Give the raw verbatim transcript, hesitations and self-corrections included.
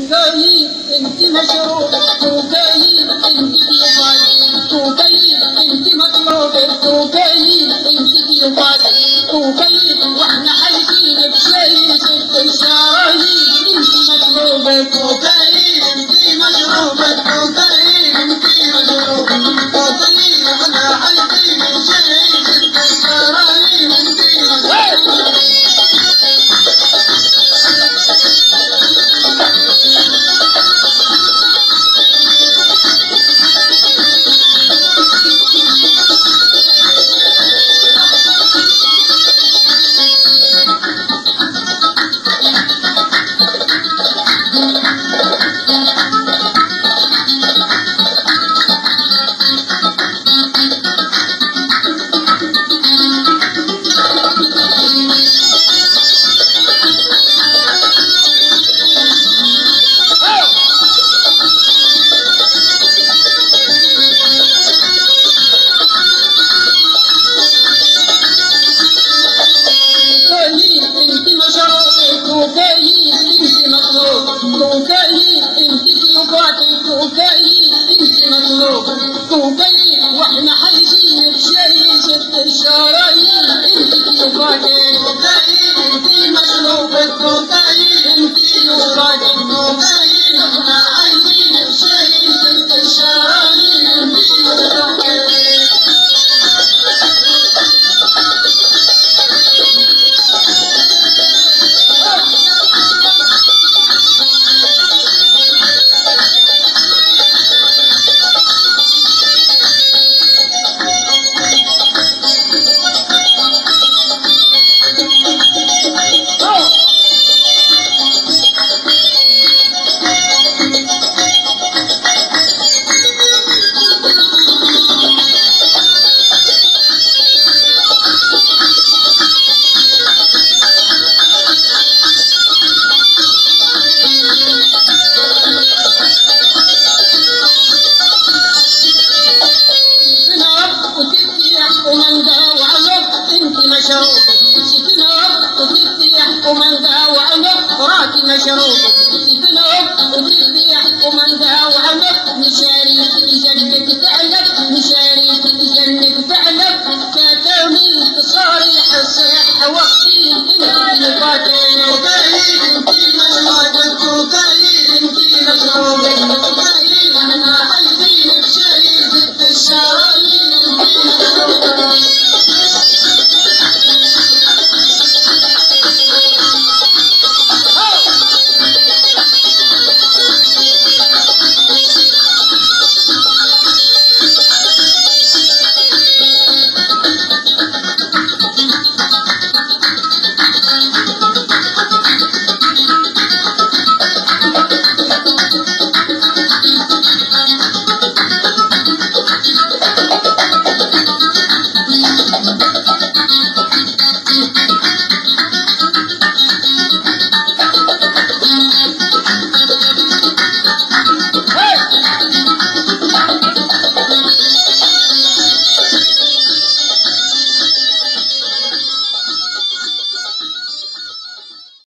كوكايين انت مشروبة، كوكايين انت ضيوفات، كوكايين انت مطلوبة، كوكايين انت ضيوفات، كوكايين واحنا حايزين بشيء ست الشرايين انت مطلوبة، كوكايين انت مشروبة، كوكايين انت مشروبة، كوكايين واحنا حايزين بشيء ست الشرايين انت مطلوبة. كوكايين انت مطلوب، كوكايين انت ضيوفات، كوكايين انت مطلوب، كوكايين واحنا حايزين بشيء